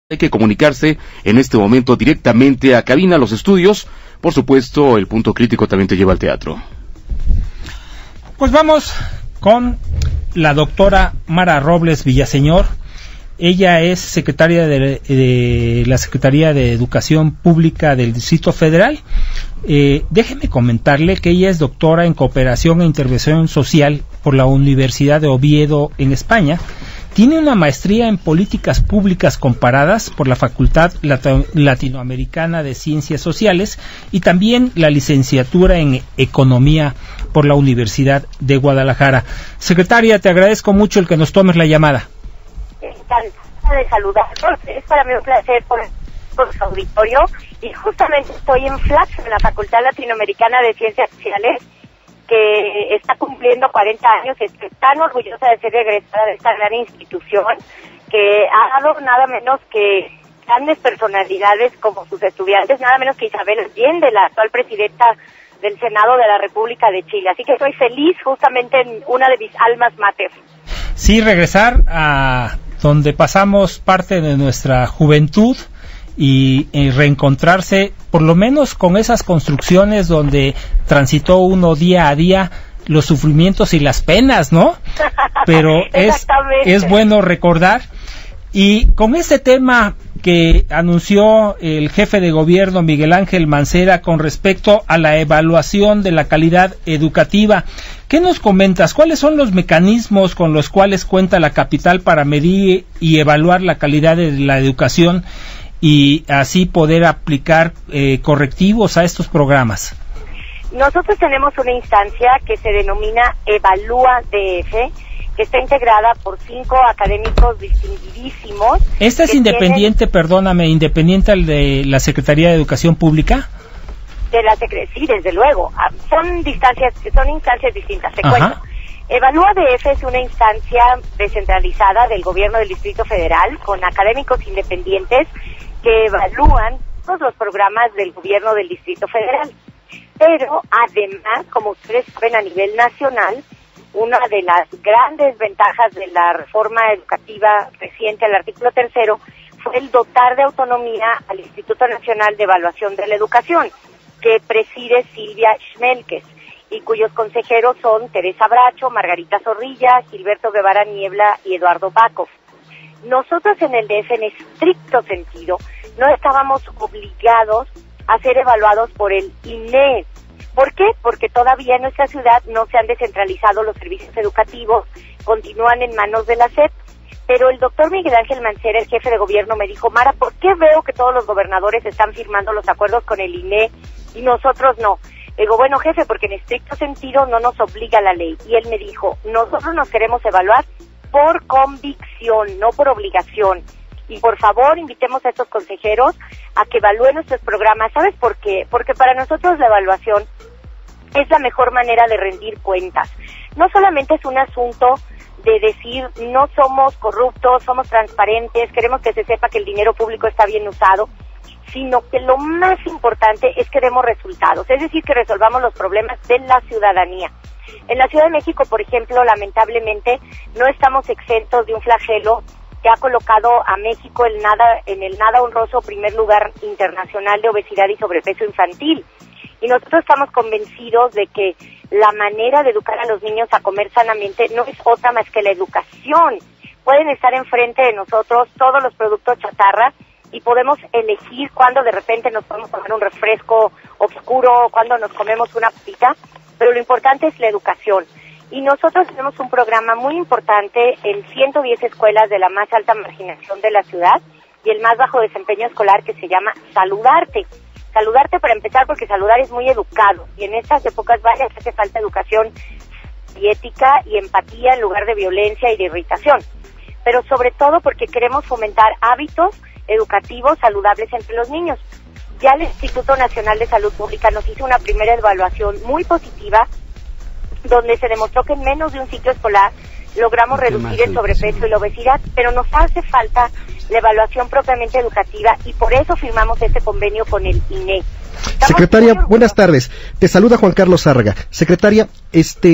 Hay que comunicarse en este momento directamente a cabina, los estudios. Por supuesto, el punto crítico también te lleva al teatro. Pues vamos con la doctora Mara Robles Villaseñor. Ella es secretaria de la Secretaría de Educación Pública del Distrito Federal. Déjeme comentarle que ella es doctora en Cooperación e Intervención Social por la Universidad de Oviedo en España. Tiene una maestría en Políticas Públicas Comparadas por la Facultad Latinoamericana de Ciencias Sociales y también la licenciatura en Economía por la Universidad de Guadalajara. Secretaria, te agradezco mucho el que nos tomes la llamada. Encantada de saludarlos. Es para mí un placer por su auditorio y justamente estoy en Flaxo, en la Facultad Latinoamericana de Ciencias Sociales, que está cumpliendo 40 años. Estoy tan orgullosa de ser egresada de esta gran institución que ha dado nada menos que grandes personalidades como sus estudiantes, nada menos que Isabel Allende, la actual presidenta del Senado de la República de Chile. Así que estoy feliz justamente en una de mis almas mater. Sí, regresar a donde pasamos parte de nuestra juventud y reencontrarse por lo menos con esas construcciones donde transitó uno día a día los sufrimientos y las penas, ¿no? Pero es bueno recordar. Y con este tema que anunció el jefe de gobierno Miguel Ángel Mancera con respecto a la evaluación de la calidad educativa, ¿qué nos comentas? ¿Cuáles son los mecanismos con los cuales cuenta la capital para medir y evaluar la calidad de la educación y así poder aplicar correctivos a estos programas? Nosotros tenemos una instancia que se denomina Evalúa DF, que está integrada por 5 académicos distinguidísimos. ¿Esta es independiente, independiente al de la Secretaría de Educación Pública? Sí, desde luego. Son instancias distintas, te cuento. Evalúa DF es una instancia descentralizada del gobierno del Distrito Federal con académicos independientes que evalúan todos los programas del gobierno del Distrito Federal. Pero además, como ustedes saben, a nivel nacional, una de las grandes ventajas de la reforma educativa reciente al artículo 3 fue el dotar de autonomía al Instituto Nacional de Evaluación de la Educación, que preside Silvia Schmelkes, y cuyos consejeros son Teresa Bracho, Margarita Zorrilla, Gilberto Guevara Niebla y Eduardo Bacov. Nosotros en el DF, en estricto sentido, no estábamos obligados a ser evaluados por el INE. ¿Por qué? Porque todavía en nuestra ciudad no se han descentralizado los servicios educativos, continúan en manos de la SEP. Pero el doctor Miguel Ángel Mancera, el jefe de gobierno, me dijo: Mara, ¿por qué veo que todos los gobernadores están firmando los acuerdos con el INE y nosotros no? Le digo, bueno, jefe, porque en estricto sentido no nos obliga la ley. Y él me dijo: nosotros nos queremos evaluar por convicción, no por obligación. Y por favor, invitemos a estos consejeros a que evalúen nuestros programas. ¿Sabes por qué? Porque para nosotros la evaluación es la mejor manera de rendir cuentas. No solamente es un asunto de decir no somos corruptos, somos transparentes, queremos que se sepa que el dinero público está bien usado, sino que lo más importante es que demos resultados, es decir, que resolvamos los problemas de la ciudadanía. En la Ciudad de México, por ejemplo, lamentablemente no estamos exentos de un flagelo que ha colocado a México en el nada honroso primer lugar internacional de obesidad y sobrepeso infantil. Y nosotros estamos convencidos de que la manera de educar a los niños a comer sanamente no es otra más que la educación. Pueden estar enfrente de nosotros todos los productos chatarra y podemos elegir cuándo de repente nos podemos tomar un refresco oscuro, cuándo nos comemos una pita, pero lo importante es la educación. Y nosotros tenemos un programa muy importante en 110 escuelas de la más alta marginación de la ciudad y el más bajo desempeño escolar, que se llama Saludarte. Saludarte para empezar, porque saludar es muy educado y en estas épocas vaya que hace falta educación y ética y empatía en lugar de violencia y de irritación, pero sobre todo porque queremos fomentar hábitos educativos saludables entre los niños. Ya el Instituto Nacional de Salud Pública nos hizo una primera evaluación muy positiva donde se demostró que en menos de un ciclo escolar logramos reducir el sobrepeso y la obesidad, pero nos hace falta la evaluación propiamente educativa y por eso firmamos este convenio con el INE. Secretaria, buenas tardes. Te saluda Juan Carlos Zárraga. Secretaria,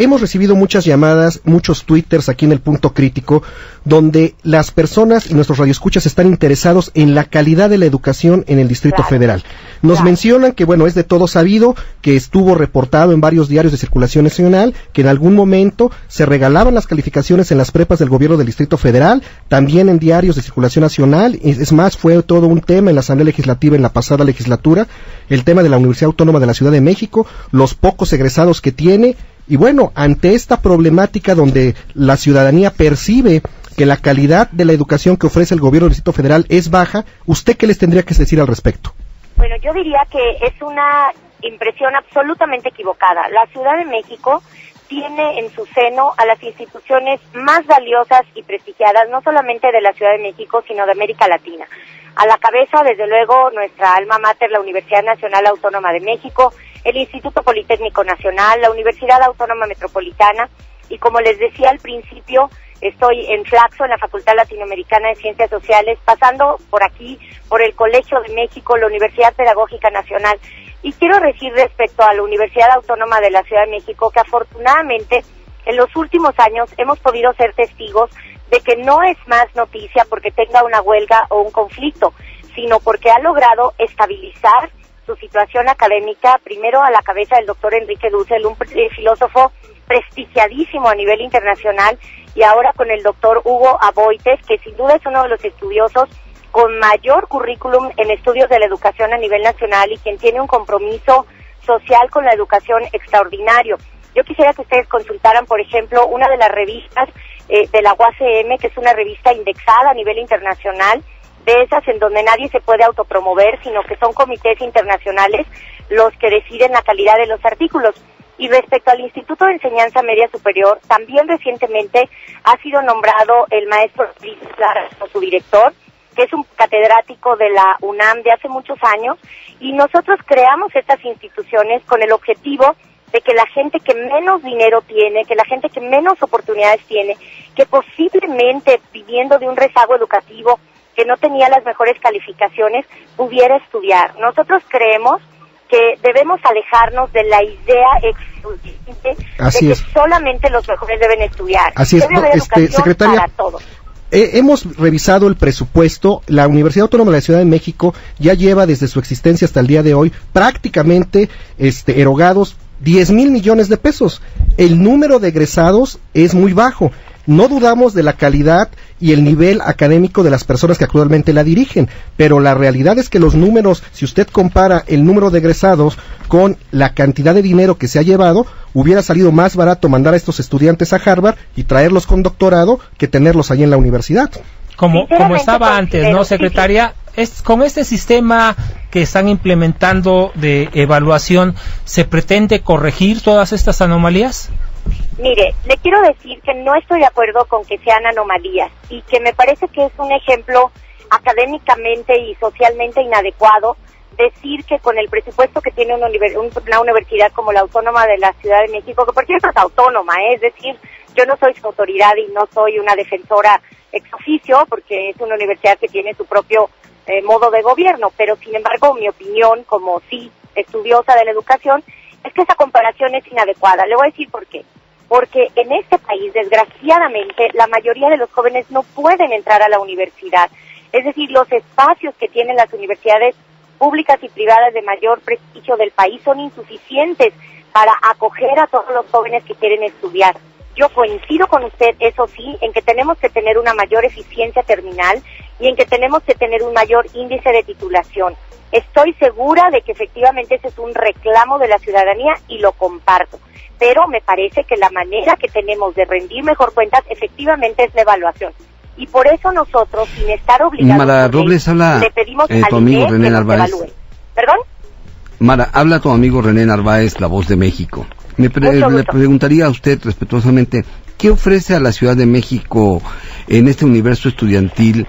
hemos recibido muchas llamadas, muchos twitters aquí en el Punto Crítico, donde las personas y nuestros radioescuchas están interesados en la calidad de la educación en el Distrito Federal. Nos mencionan que, bueno, es de todo sabido, que estuvo reportado en varios diarios de circulación nacional, que en algún momento se regalaban las calificaciones en las prepas del gobierno del Distrito Federal, también en diarios de circulación nacional. Es más, fue todo un tema en la Asamblea Legislativa en la pasada legislatura, el tema de la Universidad Autónoma de la Ciudad de México, los pocos egresados que tiene. Y bueno, ante esta problemática donde la ciudadanía percibe que la calidad de la educación que ofrece el gobierno del Distrito Federal es baja, ¿usted qué les tendría que decir al respecto? Bueno, yo diría que es una impresión absolutamente equivocada. La Ciudad de México tiene en su seno a las instituciones más valiosas y prestigiadas, no solamente de la Ciudad de México, sino de América Latina. A la cabeza, desde luego, nuestra alma mater, la Universidad Nacional Autónoma de México, el Instituto Politécnico Nacional, la Universidad Autónoma Metropolitana, y como les decía al principio, estoy en Flaxo, en la Facultad Latinoamericana de Ciencias Sociales, pasando por aquí, por el Colegio de México, la Universidad Pedagógica Nacional. Y quiero decir respecto a la Universidad Autónoma de la Ciudad de México que afortunadamente en los últimos años hemos podido ser testigos de que no es más noticia porque tenga una huelga o un conflicto, sino porque ha logrado estabilizar su situación académica, primero a la cabeza del doctor Enrique Dussel, un filósofo prestigiadísimo a nivel internacional, y ahora con el doctor Hugo Aboites, que sin duda es uno de los estudiosos con mayor currículum en estudios de la educación a nivel nacional y quien tiene un compromiso social con la educación extraordinario. Yo quisiera que ustedes consultaran, por ejemplo, una de las revistas de la UACM, que es una revista indexada a nivel internacional, de esas en donde nadie se puede autopromover, sino que son comités internacionales los que deciden la calidad de los artículos. Y respecto al Instituto de Enseñanza Media Superior, también recientemente ha sido nombrado el maestro Luis Lara como su director, que es un catedrático de la UNAM de hace muchos años, y nosotros creamos estas instituciones con el objetivo de que la gente que menos dinero tiene, que la gente que menos oportunidades tiene, que posiblemente viviendo de un rezago educativo, que no tenía las mejores calificaciones, pudiera estudiar. Nosotros creemos que debemos alejarnos de la idea excluyente de que solamente los mejores deben estudiar. Así es, debe haber educación secretaria, para todos. Hemos revisado el presupuesto. La Universidad Autónoma de la Ciudad de México ya lleva desde su existencia hasta el día de hoy prácticamente erogados 10,000 millones de pesos. El número de egresados es muy bajo. No dudamos de la calidad y el nivel académico de las personas que actualmente la dirigen, pero la realidad es que los números, si usted compara el número de egresados con la cantidad de dinero que se ha llevado, hubiera salido más barato mandar a estos estudiantes a Harvard y traerlos con doctorado que tenerlos ahí en la universidad. Como estaba antes, ¿no, secretaria? Con este sistema que están implementando de evaluación, ¿se pretende corregir todas estas anomalías? Mire, le quiero decir que no estoy de acuerdo con que sean anomalías y que me parece que es un ejemplo académicamente y socialmente inadecuado decir que con el presupuesto que tiene una universidad como la Autónoma de la Ciudad de México, que por cierto es autónoma, es decir, yo no soy su autoridad y no soy una defensora ex oficio porque es una universidad que tiene su propio modo de gobierno, pero sin embargo mi opinión como estudiosa de la educación es que esa comparación es inadecuada. Le voy a decir por qué. Porque en este país, desgraciadamente, la mayoría de los jóvenes no pueden entrar a la universidad. Es decir, los espacios que tienen las universidades públicas y privadas de mayor prestigio del país son insuficientes para acoger a todos los jóvenes que quieren estudiar. Yo coincido con usted, eso sí, en que tenemos que tener una mayor eficiencia terminal y en que tenemos que tener un mayor índice de titulación. Estoy segura de que efectivamente ese es un reclamo de la ciudadanía y lo comparto, pero me parece que la manera que tenemos de rendir mejor cuentas efectivamente es la evaluación. Y por eso nosotros, sin estar obligados Mara Robles, le pedimos al tu amigo René Narváez. ¿Perdón? Mara, habla tu amigo René Narváez, La Voz de México. Le preguntaría a usted respetuosamente, ¿qué ofrece a la Ciudad de México en este universo estudiantil,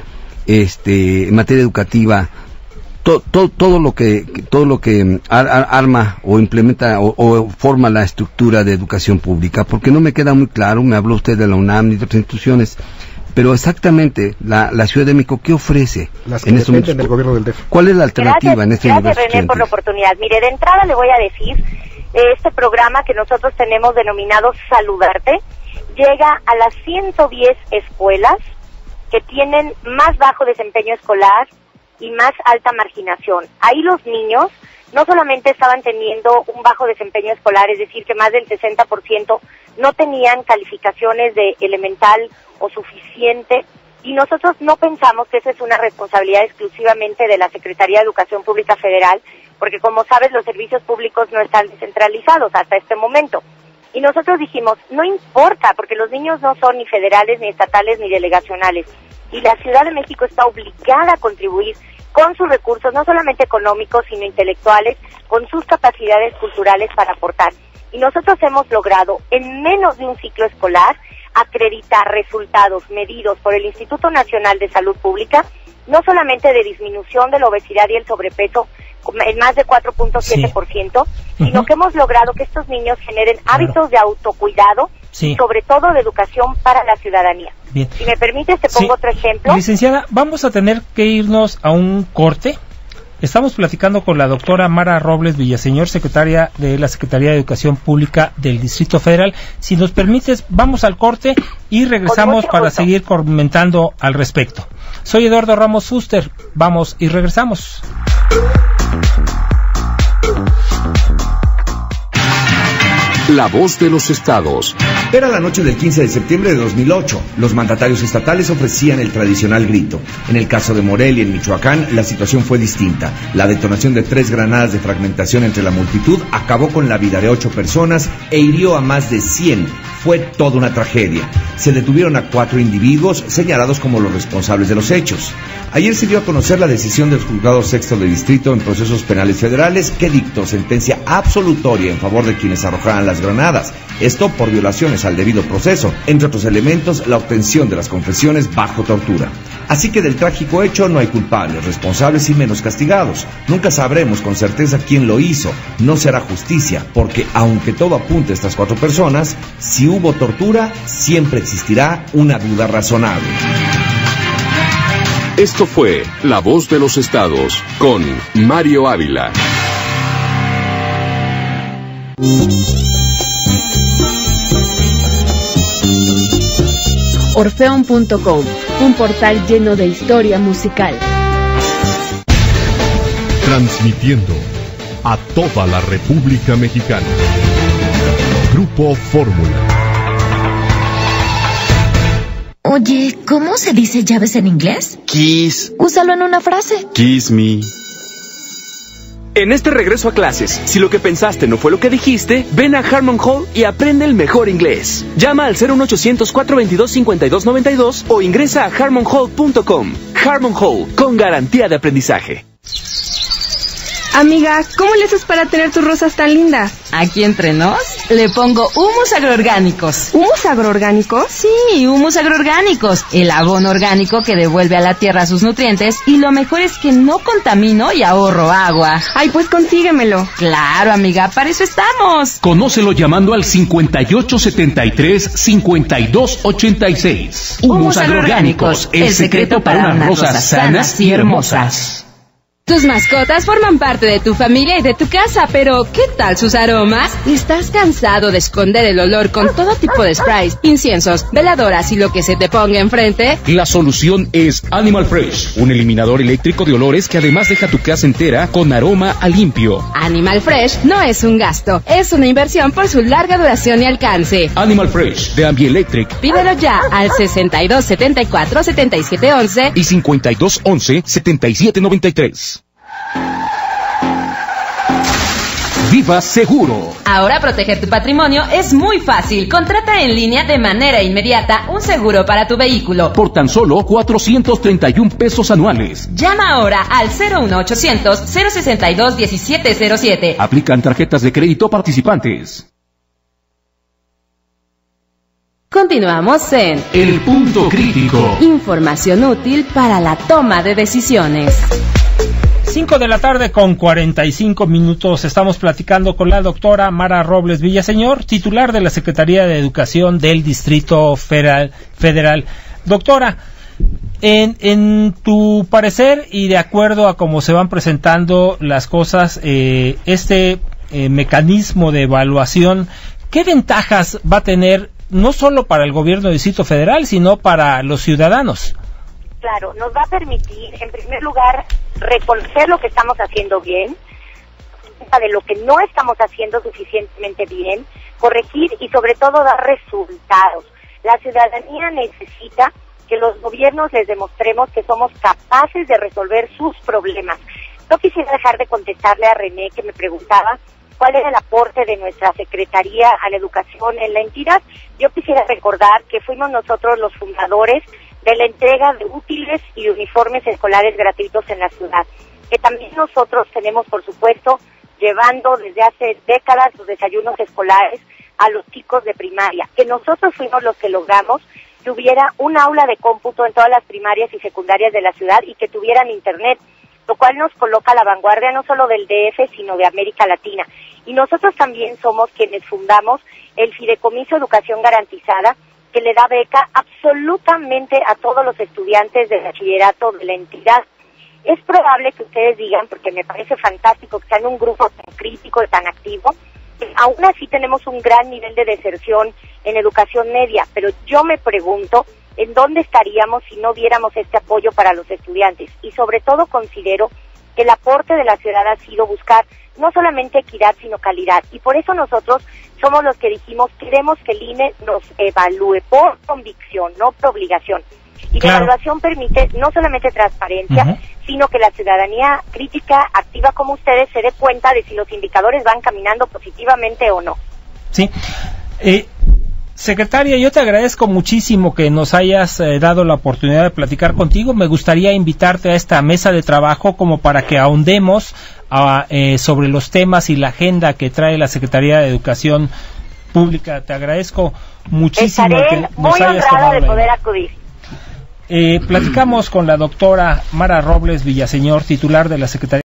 en materia educativa? Todo lo que arma o implementa o forma la estructura de educación pública, porque no me queda muy claro. Me habló usted de la UNAM y de otras instituciones, pero exactamente la Ciudad de México, ¿qué ofrece las que en este momento del gobierno del DF? ¿Cuál es la alternativa en este universo? Gracias, René, por la oportunidad. Mire, de entrada le voy a decir este programa que nosotros tenemos denominado Saludarte llega a las 110 escuelas que tienen más bajo desempeño escolar y más alta marginación. Ahí los niños no solamente estaban teniendo un bajo desempeño escolar, es decir, que más del 60% no tenían calificaciones de elemental o suficiente, y nosotros no pensamos que esa es una responsabilidad exclusivamente de la Secretaría de Educación Pública Federal, porque como sabes, los servicios públicos no están descentralizados hasta este momento. Y nosotros dijimos, no importa, porque los niños no son ni federales, ni estatales, ni delegacionales. Y la Ciudad de México está obligada a contribuir con sus recursos, no solamente económicos, sino intelectuales, con sus capacidades culturales para aportar. Y nosotros hemos logrado, en menos de un ciclo escolar, acreditar resultados medidos por el Instituto Nacional de Salud Pública, no solamente de disminución de la obesidad y el sobrepeso en más de 4.7%, sino que hemos logrado que estos niños generen hábitos de autocuidado, y sobre todo de educación para la ciudadanía. Bien. Si me permites, te pongo otro ejemplo. Licenciada, vamos a tener que irnos a un corte. Estamos platicando con la doctora Mara Robles Villaseñor, secretaria de la Secretaría de Educación Pública del Distrito Federal. Si nos permites, vamos al corte y regresamos para seguir comentando al respecto. Soy Eduardo Ramos Fuster. Vamos y regresamos. La voz de los estados. Era la noche del 15 de septiembre de 2008. Los mandatarios estatales ofrecían el tradicional grito. En el caso de Morelia, en Michoacán, la situación fue distinta. La detonación de 3 granadas de fragmentación entre la multitud acabó con la vida de 8 personas e hirió a más de 100. Fue toda una tragedia. Se detuvieron a 4 individuos señalados como los responsables de los hechos. Ayer se dio a conocer la decisión del Juzgado Sexto de Distrito en Procesos Penales Federales que dictó sentencia absolutoria en favor de quienes arrojaran las granadas. Esto por violaciones al debido proceso, entre otros elementos, la obtención de las confesiones bajo tortura. Así que del trágico hecho no hay culpables, responsables y menos castigados. Nunca sabremos con certeza quién lo hizo. No se hará justicia, porque aunque todo apunte a estas 4 personas, si hubo tortura, siempre existirá una duda razonable. Esto fue La Voz de los Estados con Mario Ávila. Orfeon.com, un portal lleno de historia musical. Transmitiendo a toda la República Mexicana. Grupo Fórmula. Oye, ¿cómo se dice llaves en inglés? Kiss. Úsalo en una frase. Kiss me. En este regreso a clases, si lo que pensaste no fue lo que dijiste, ven a Harmon Hall y aprende el mejor inglés. Llama al 01800-422-5292 o ingresa a harmonhall.com. Harmon Hall, con garantía de aprendizaje. Amiga, ¿cómo le haces para tener tus rosas tan lindas? Aquí entre nos, le pongo humus agroorgánicos. ¿Humus agroorgánicos? Sí, humus agroorgánicos. El abono orgánico que devuelve a la tierra sus nutrientes y lo mejor es que no contamino y ahorro agua. Ay, pues consíguemelo. Claro, amiga, para eso estamos. Conócelo llamando al 5873-5286. Humus agroorgánicos, el secreto para unas rosas sanas y hermosas. Tus mascotas forman parte de tu familia y de tu casa, pero ¿qué tal sus aromas? ¿Estás cansado de esconder el olor con todo tipo de sprays, inciensos, veladoras y lo que se te ponga enfrente? La solución es Animal Fresh, un eliminador eléctrico de olores que además deja tu casa entera con aroma a limpio. Animal Fresh no es un gasto, es una inversión por su larga duración y alcance. Animal Fresh de Ambielectric. Pídelo ya al 6274-7711 y 5211-7793. Viva Seguro. Ahora proteger tu patrimonio es muy fácil. Contrata en línea de manera inmediata un seguro para tu vehículo. Por tan solo 431 pesos anuales. Llama ahora al 01800-062-1707. Aplican tarjetas de crédito participantes. Continuamos en El Punto Crítico. Información útil para la toma de decisiones. 5 de la tarde con 45 minutos. Estamos platicando con la doctora Mara Robles Villaseñor, titular de la Secretaría de Educación del Distrito Federal. Doctora, en tu parecer y de acuerdo a cómo se van presentando las cosas, este mecanismo de evaluación, ¿qué ventajas va a tener no solo para el gobierno del Distrito Federal, sino para los ciudadanos? Claro, nos va a permitir, en primer lugar, reconocer lo que estamos haciendo bien, de lo que no estamos haciendo suficientemente bien, corregir y sobre todo dar resultados. La ciudadanía necesita que los gobiernos les demostremos que somos capaces de resolver sus problemas. No quisiera dejar de contestarle a René, que me preguntaba cuál era el aporte de nuestra Secretaría a la Educación en la entidad. Yo quisiera recordar que fuimos nosotros los fundadores de la entrega de útiles y de uniformes escolares gratuitos en la ciudad, que también nosotros tenemos, por supuesto, llevando desde hace décadas los desayunos escolares a los chicos de primaria, que nosotros fuimos los que logramos que hubiera un aula de cómputo en todas las primarias y secundarias de la ciudad y que tuvieran internet, lo cual nos coloca a la vanguardia no solo del DF, sino de América Latina. Y nosotros también somos quienes fundamos el Fideicomiso Educación Garantizada, que le da beca absolutamente a todos los estudiantes de bachillerato de la entidad. Es probable que ustedes digan, porque me parece fantástico que sean un grupo tan crítico y tan activo, que aún así tenemos un gran nivel de deserción en educación media, pero yo me pregunto en dónde estaríamos si no diéramos este apoyo para los estudiantes. Y sobre todo considero que el aporte de la ciudad ha sido buscar no solamente equidad, sino calidad. Y por eso nosotros somos los que dijimos, queremos que el INE nos evalúe por convicción, no por obligación. Y claro, la evaluación permite no solamente transparencia, sino que la ciudadanía crítica, activa como ustedes, se dé cuenta de si los indicadores van caminando positivamente o no. Sí. Secretaria, yo te agradezco muchísimo que nos hayas dado la oportunidad de platicar contigo. Me gustaría invitarte a esta mesa de trabajo como para que ahondemos sobre los temas y la agenda que trae la Secretaría de Educación Pública. Te agradezco muchísimo. Estaré que nos muy hayas honrada tomado de poder acudir. Platicamos con la doctora Mara Robles Villaseñor, titular de la Secretaría